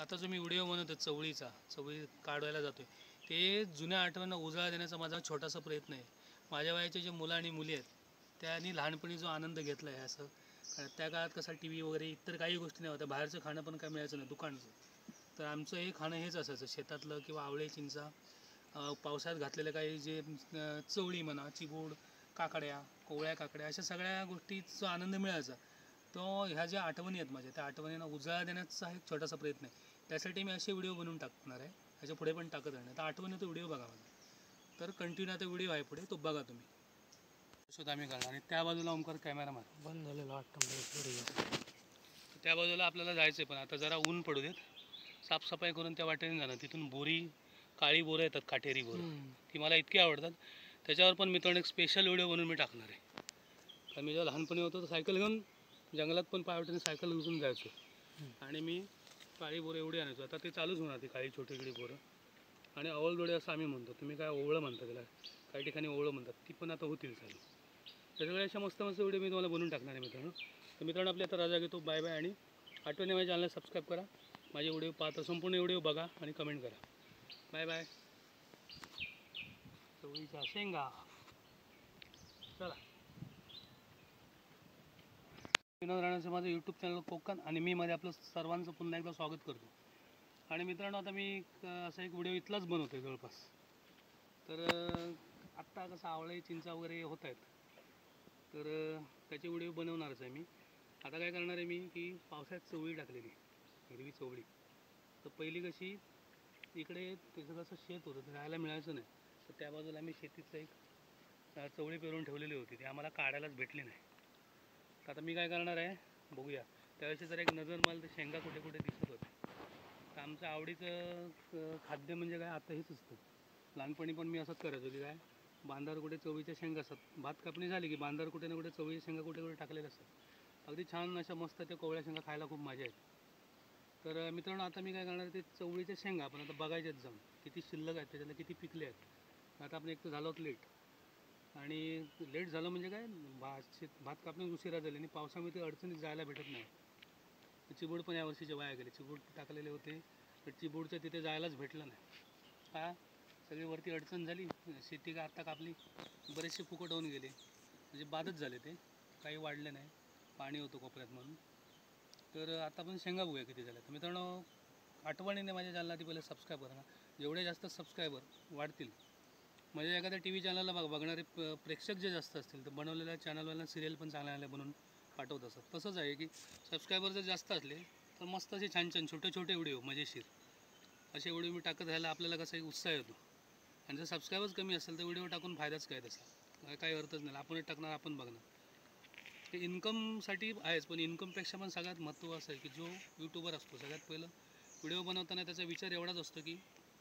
आता जो मी व्हिडिओ बनवतो चवळी काढवायला जातोय, ते जुन्या आठवणींना उजाळा देण्याचा माझा छोटासा प्रयत्न आहे. माझ्या वयाचे जे मुलं आणि मुली आहेत त्यांनी लहानपणी जो आनंद घेतला आहे असं, त्या काळात कसा टी व्ही वगैरे इतर काही गोष्टी नाही होत्या, बाहेरचं खाणं पण काय मिळायचं नाही दुकानचं. तर आमचं हे खाणं हेच असायचं, शेतातलं किंवा आवळे चिंचा, पावसाळ्यात घातलेलं काही जे चवळी म्हणा, चिबूड, काकड्या, कोवळ्या काकड्या, अशा सगळ्या गोष्टीचा आनंद मिळायचा. तो ह्या ज्या आठवणी आहेत माझ्या, त्या आठवणींना उजाळा देण्याचा एक छोटासा प्रयत्न आहे. त्यासाठी मी असे व्हिडिओ बनवून टाकणार आहे, ह्याच्या पुढे पण टाकत राहणार. तर आठवणी तो व्हिडिओ बघा माझा, तर कंटिन्यू आता व्हिडिओ आहे पुढे, तो बघा तुम्ही. शोध आम्ही करणार आणि त्या बाजूला ओमकार कॅमेरा मार बंद झालेला वाटतं. त्या बाजूला आपल्याला जायचं आहे, पण आता जरा ऊन पडू देत, साफसफाई करून त्या वाटेने जाणार. तिथून बोरी, काळी बोरं येतात, काटेरी बोरं, ती मला इतकी आवडतात. त्याच्यावर पण मित्रांनो एक स्पेशल व्हिडिओ बनवून मी टाकणार आहे. कारण मी जेव्हा लहानपणी होतो तर सायकल घेऊन जंगलात पण पायवाटेने सायकल घेऊन जायचो आणि मी काळी बोरं एवढी आणायचो. आता ते चालूच होणार, ती काळी छोटी बोरं. आणि अवलदोडे असं आम्ही म्हणतो, तुम्ही काय ओवळं म्हणता त्याला, काही ठिकाणी ओवळं म्हणतात, ती पण आता होतील चालू. त्याच्यामुळे अशा मस्त मस्त व्हिडिओ मी तुम्हाला बनवून टाकणार आहे मित्रांनो. तर मित्रांनो आपली आता रजा घेतो, बाय बाय. आणि आठवणी माझ्या चॅनलला सबस्क्राईब करा, माझे व्हिडिओ पाहता संपूर्ण व्हिडिओ बघा आणि कमेंट करा. Bye bye. चवळीच्या शेंगा, चला. विनोद राणाचं माझं यूट्यूब चॅनल कोकण आणि मी मध्ये आपलं सर्वांचं पुन्हा एकदा स्वागत करतो. आणि मित्रांनो आता मी असा एक व्हिडिओ इथलाच बनवतो आहे जवळपास. तर आत्ता कसं आवळे चिंचा वगैरे होत आहेत, तर त्याचे व्हिडिओ बनवणारच आहे मी. आता काय करणार आहे मी की पावसाळ्यात चवळी टाकलेली, हिरवी चवळी. तर पहिली कशी इकडे त्याचं कसं शेत होतं, तर राहायला मिळायचं नाही. तर त्या बाजूला आम्ही शेतीचं एक चवळी पेरून ठेवलेली होती, ती आम्हाला काढायलाच भेटली नाही. तर आता मी काय करणार आहे बघूया. त्यावेळेस जर एक नजर मला तर शेंगा कुठे कुठे दिसत होते. तर आमचं आवडीचं खाद्य म्हणजे काय आता हेच असतं. लहानपणी पण मी असंच करायचो की काय, बांधावर कुठे चवळीच्या शेंगा असतात, भात कापणी झाली की बांधावर कुठे ना कुठे चवळीच्या शेंगा कुठे कुठे टाकलेल्या असतात. अगदी छान अशा मस्त त्या कोवळ्या शेंगा खायला खूप मजा येते. तर मित्रांनो आता मी काय करणार आहे, ते चवळीच्या शेंगा आपण आता बघायच्याच जाऊन किती शिल्लक आहेत, त्याच्यातले किती पिकले आहेत. आता आपण एक तर झालो लेट, आणि लेट झालं म्हणजे काय, भात कापणी उशिरा झाली आणि पावसामुळे ते अडचणीत जायला भेटत नाही. चिबूड पण यावर्षीचे वाया गेले, चिबूड टाकलेले होते तर चिबूडच्या तिथे जायलाच भेटलं नाही. का सगळी वरती अडचण झाली, शेती का आत्ता कापली, बरेचसे फुकट होऊन गेले, म्हणजे बादच झाले ते, काही वाढले नाही, पाणी होतं कोपऱ्यात म्हणून. तर आता पण शेंगा बघूया किती झाल्या. तर मित्रांनो आठवणीने माझ्या चॅनलला ती पहिले सबस्क्राईब करा ना. जेवढे जास्त सबस्क्रायबर वाढतील, म्हणजे एखाद्या टी व्ही चॅनलला बघणारे प्रेक्षक जे जास्त असतील तर बनवलेल्या चॅनलवाल्यांना सिरियल पण चांगल्या बनवून पाठवत असतात. तसंच आहे की सबस्क्रायबर जर जास्त असले तर मस्त असे छान छान छोटे छोटे व्हिडिओ मजेशीर असे व्हिडिओ मी टाकत राहायला आपल्याला कसा एक उत्साह येतो. आणि जर सबस्क्रायबर्स कमी असेल तर व्हिडिओ टाकून फायदाच काय तसा, काही अर्थच नाही. आपणच टाकणार, आपण बघणार. ते इन्कमसाठी आहेच, पण इन्कमपेक्षा पण सगळ्यात महत्त्व असं आहे की जो यूट्यूबर असतो सगळ्यात पहिलं व्हिडिओ बनवताना त्याचा विचार एवढाच असतो की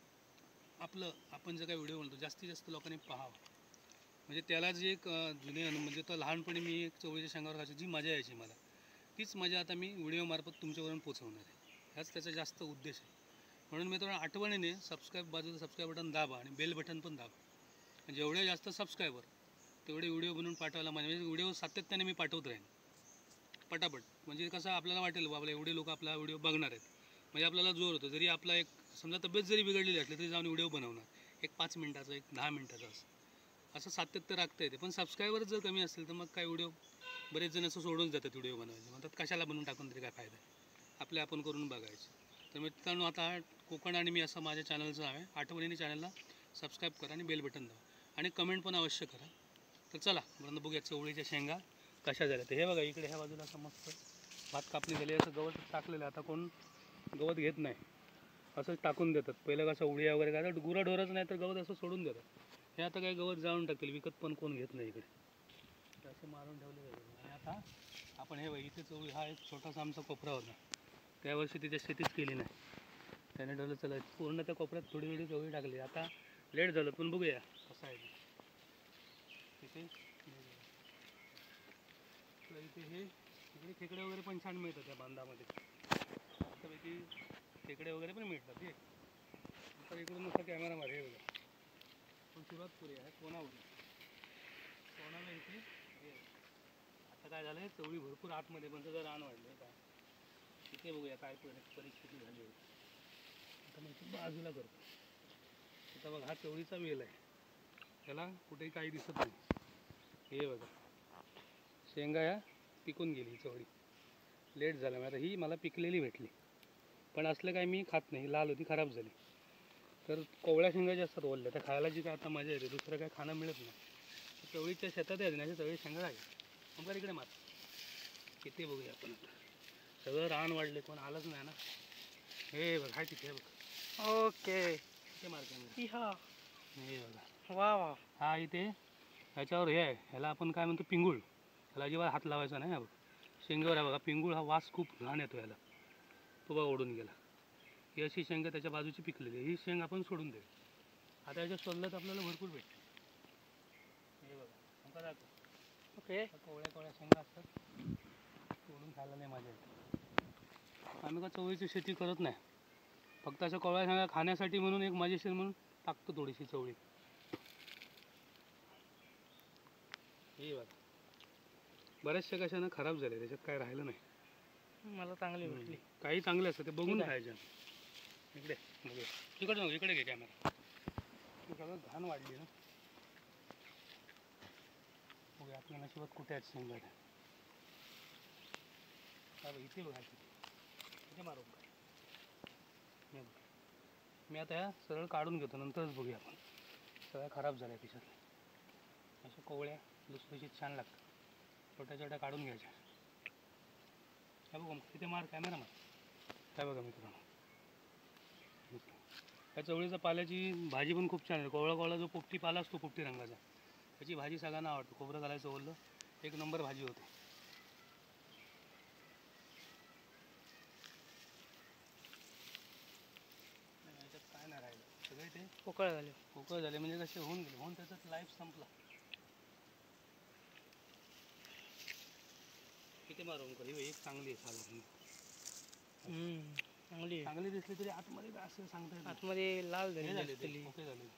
आपण जे काही व्हिडिओ बनवतो जास्तीत जास्त लोकांनी पाहावं. म्हणजे त्याला जे एक जुने म्हणजे तो लहानपणी मी एक चवळीच्या शेंगावर खायची जी मजा यायची मला, तीच मजा आता मी व्हिडिओमार्फत तुमच्यावरून पोचवणार आहे. ह्याच त्याचा जास्त उद्देश आहे. म्हणून मी तुम्हाला आठवणीने बाजूचं सबस्क्राईब बटन दाबा आणि बेल बटन पण दाबा. जेवढे जास्त सबस्क्रायबर तेवढे व्हिडिओ बनवून पाठवायला म्हणजे व्हिडिओ सातत्याने मी पाठवत राहीन पटापट. म्हणजे कसं आपल्याला वाटेल बाबा एवढे लोक आपला व्हिडिओ बघणार आहेत, म्हणजे आपल्याला जोर होतो. जरी आपला एक समजा तब्येत जरी बिघडलेली असली तरी जाऊन व्हिडिओ बनवणार, एक 5 मिनिटाचा, एक 10 मिनिटाचा, असं सातत्य राखता येते. पण सबस्क्रायबर जर कमी असतील तर मग काय व्हिडिओ बरेच जण असं सोडून जातात व्हिडिओ बनवायचे, म्हणतात कशाला बनवून टाकून तरी काय फायदा आहे, आपले आपण करून बघायचे. तर मित्रांनो आता कोकण आणि मी असं माझ्या चॅनलचं आहे, आठवणीने चॅनलला सबस्क्राईब करा आणि बेल बटन दाबा आणि कमेंट पण अवश्य करा. तर चला बरं बघूया चवळीच्या शेंगा कशा झाल्या. तर हे बघा इकडे ह्या बाजूला असं मस्त भात कापणी झाली, असं गवत टाकलेलं. आता कोण गवत घेत नाही, असंच टाकून देतात. पहिलं कसं उड्या वगैरे काय गुरं ढोरच नाही तर गवत असं सोडून देतात. हे आता काही गवत जाळून टाकतील, विकत पण कोण घेत नाही इकडे, असं मारून ठेवले जाईल. आणि आता आपण हे इथे चवळी, हा एक छोटासा आमचा कोपरा होता, त्यावर्षी तिथे शेतीच केली नाही, त्याने ठरवलं चला पूर्ण त्या कोपऱ्यात थोडी थोडी चवळी टाकली. आता लेट झालं पण बघूया कसं आहे तिथे. तर इकडे खेकडे वगैरे पण छान मिळतात त्या बांधामध्ये, मस्तपैकी खेकडे वगैरे पण मिळतात. हे तर इकडून नुसता कॅमेरा मारे हे बघा, पण सुरुवातपुरी आहे कोणाला इथे हे. आता काय झालं आहे, चवळी भरपूर आतमध्ये पण त्याचं रान वाढलं आहे. काय इथे बघूया काय परिस्थिती झाली आहे. बाजूला करतो. आता बघ हा चवळीचा वेल आहे, त्याला कुठेही काही दिसत नाही. हे बघा शेंगा या पिकून गेली चवळी, लेट झाला. आता ही मला पिकलेली भेटली, पण असलं काय मी खात नाही, लाल होती खराब झाली. तर कोवळ्या शेंगा ज्या असतात ओल्या त्या खायला जी काय आता मजा येते, दुसरं काय खाणं मिळत नाही. चवळीच्या शेतात आहे ना, चवळी शेंगा आहे. आमच्या इकडे मार किती बघूया आपण आता. सगळं रान वाढले, कोण आलंच नाही ना. हे बघ हाय तिथे बघ. ओके. तिथे मारते हा हे बघा. वा वा. हा इथे ह्याच्यावर हे आहे, ह्याला आपण काय म्हणतो पिंगुळ. ह्याला अजिबात हात लावायचा नाही. हा बघ शेंगावर आहे बघा पिंगुळ, हा वास खूप घाण येतो ह्याला. तो बघा ओढून गेला. ही अशी शेंगा त्याच्या बाजूची पिकलेली, ही शेंग आपण सोडून देऊ. आता याच्या शोधलं तर आपल्याला भरपूर भेटते. हे बघा नका दाखव. ओके. कोवळ्या कोवळ्या शेंगा असतात, तोडून खायला नाही मजा येते. आम्ही का चवळीची शेती करत नाही, फक्त अशा कोवळ्या शेंगा खाण्यासाठी म्हणून एक मजेशीर म्हणून टाकतो थोडीशी चवळी. हे बघा बऱ्याचशा कशानं खराब झाल्या, त्याच्यात काय राहिलं नाही. मला चांगली भेटली. काही चांगले असतात ते बघून ठीक आहे. खायचे. इकडे बघूया, इकडे नको, इकडे घे कॅमेरा. सगळं घाण वाढली ना. बघूया आपल्या नशिबात कुठे आहेत शेंगा. इथे बघा इथे मारू. मी आता ह्या सरळ काढून घेतो, नंतरच बघूया आपण. सगळ्या खराब झाल्या त्याच्यात. अशा कोवळ्या लुसलुशीत छान लागतात, छोट्या छोट्या काढून घ्यायच्या. काय बघा मग तिथे मार, कॅमेरा मार. काय बघा मित्रांनो, त्या चवळीच्या पाल्याची भाजी पण खूप छान आहे. कोवळा कोवळा जो पोपटी पाला असतो पोपटी रंगाचा, त्याची भाजी सगळ्यांना आवडते. खोबरं घालायचं ओलं, एक नंबर भाजी होते. याच्यात काय नाही राहिलं, सगळे ते पोकळ झाले. पोकळ झाले. म्हणजे कसे होऊन गेले, होऊन त्याचाच लाईफ संपला. किती मारून कर, ही एक चांगली आहे चालू. चांगली आहे. चांगली दिसली तरी आतमध्ये असं सांगता येत नाही. आतमध्ये लाल हे झाले झाली. ते ओके झाले.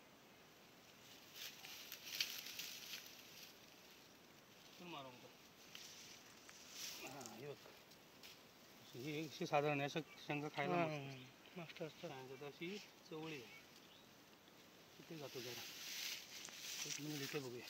मारून कर. हां हे बघ, ही एकशे साधारण अशा शेंगा खायला मस्त असतं. अशी चवळी आहे. तिथे जातो जरा, एक मिनिट इथे बघूया.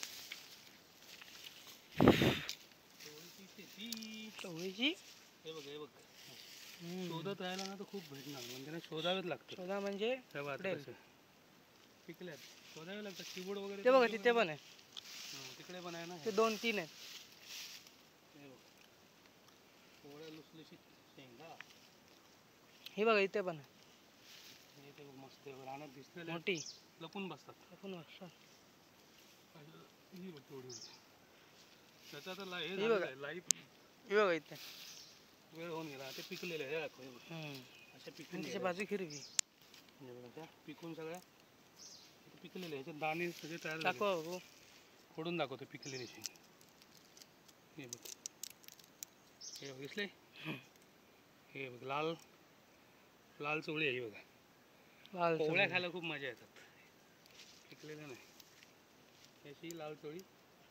चवळीची शेती, चवळीची. हे बघ हे बघ. शोधत राहिला ना तर खूप भेटणार, म्हणजे त्यांना शोधावेच लागतं. शोधा म्हणजे पिकल्यात शोधावे लागतात. कीबोर्ड वगैरे ते बघा तिथे पण आहे. तिकडे पण आहे ना. ते 2-3 आहेत. हे बघ कोवळ्या लुसलुशीत शेंगा. हे बघा इथे पण आहे. हे ते बघ मस्त आहे, रानात दिसलेले मोठी लपून बसतात. लपून बसतात. ही बघ तेवढी होती. त्याचा तर हे बघा. लाईफ हे बघा इथे वेळ होऊन गेला. ते पिकलेले आहे दाखव. अशा पिकून त्याच्या बाजू हिरवी. हे बघा त्या पिकून सगळ्या पिकलेले, ह्याचे दाणे सगळे तयार झाले. दाखवा फोडून दाखवतो पिकलेली शेंग. हे बघ हे बघ दिसले. हे बघ लाल लाल चवळी आहे. ही बघा लाल कोवळ्या खायला खूप मजा येतात, पिकलेल्या नाही. अशी लाल चवळी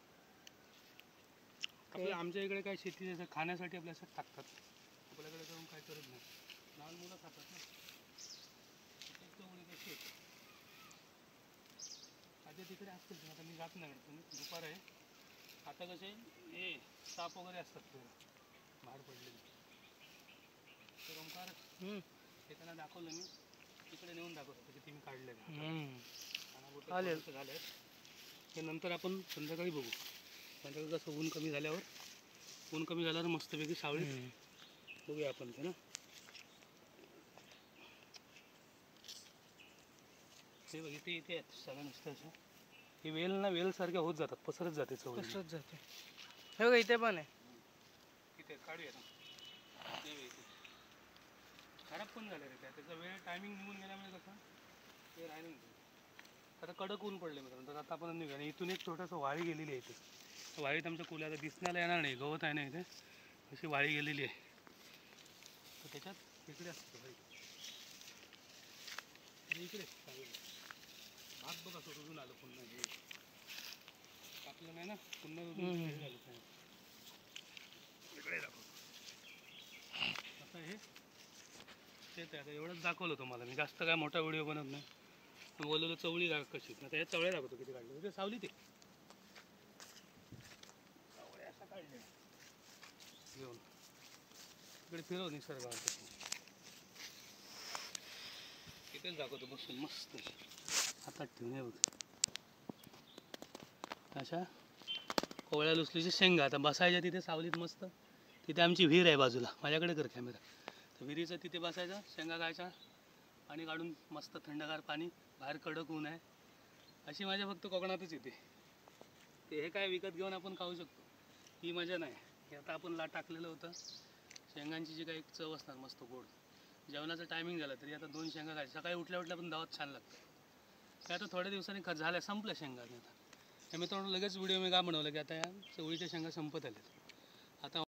आपल्या आमच्या इकडे काय शेती खाण्यासाठी आपल्या असं टाकतात. आपल्याकडे जाऊन काय करत नाही, लहान मुलं खातात ना. चवळी कशी आहे आधी तिकडे असते, आता मी जात नाही. दुपार आहे आता. कसे हे साप वगैरे असतात बाहेर पडलेले. तर ओंकार हे त्यांना दाखवलं मी, तिकडे नेऊन दाखवतो किती मी काढले झाले. हे नंतर आपण संध्याकाळी बघू. संध्याकाळी कसं ऊन कमी झाल्यावर मस्तपैकी सावळी बघूया आपण ते ना. हे बघ इथे इथे आहेत सगळं नुसतं असं. हे वेल ना वेलसारख्या होत जातात, पसरत जाते चवळी. पसरत जाते. हे बघा इथे पण आहे. इथे काढूया ना. खराब पण झाले रे काय, त्याचा वेळ टायमिंग निघून गेल्यामुळे कसं ते राहिलं नाही. आता कडक ऊन पडले मित्रांनो, तर आता आपण निघूया. आणि इथून एक छोटंसं वाळी गेलेली आहे. इथे वाळीत आमच्या कोल्या दिसण्याला येणार नाही, गवत आहे ना इथे, अशी वाळी गेलेली आहे. तर त्याच्यात इकडे असतं वाळी. इकडे भात बघा असं रुजून आलं पुन्हा. हे कापलं नाही ना, पुन्हा रुजून हे झालं काय. इकडे दाखवतो. आता हे शेत आहे. आता एवढंच दाखवलं तुम्हाला मी, जास्त काय मोठा व्हिडिओ बनवत नाही. मी बोललेलं चवळी कशी, आता या चवळ्या दाखवतो किती काढले ते सावली ते चवळ्या अशा काढल्या घेऊन इकडे फिरव निसर्गावर. इथेच दाखवतो बसून मस्त हातात ठेवून हे बघ अशा कोवळ्या लुसलीची शेंगा. आता बसायच्या तिथे सावलीत मस्त. तिथे आमची विहीर आहे बाजूला, माझ्याकडे कर कॅमेरा. तर विहिरीचं तिथे बसायचं, शेंगा खायच्या, पाणी काढून मस्त थंडगार पाणी, बाहेर कडक ऊन आहे. अशी मजा फक्त कोकणातच येते. ते हे काय विकत घेऊन आपण खाऊ शकतो, ही मजा नाही. हे आता आपण टाकलेलं होतं शेंगांची जी काही चव असणार मस्त गोड. जेवणाचं टायमिंग झालं तरी आता 2 शेंगा खायच्या. सकाळी उठल्या उठल्या पण दावत छान लागतं. ते आता थोड्या दिवसांनी झाल्या, संपल्या शेंगा. आता हे मित्रांनो लगेच व्हिडिओ मी का बनवलं की आता या चवळीच्या शेंगा संपत आल्या. आता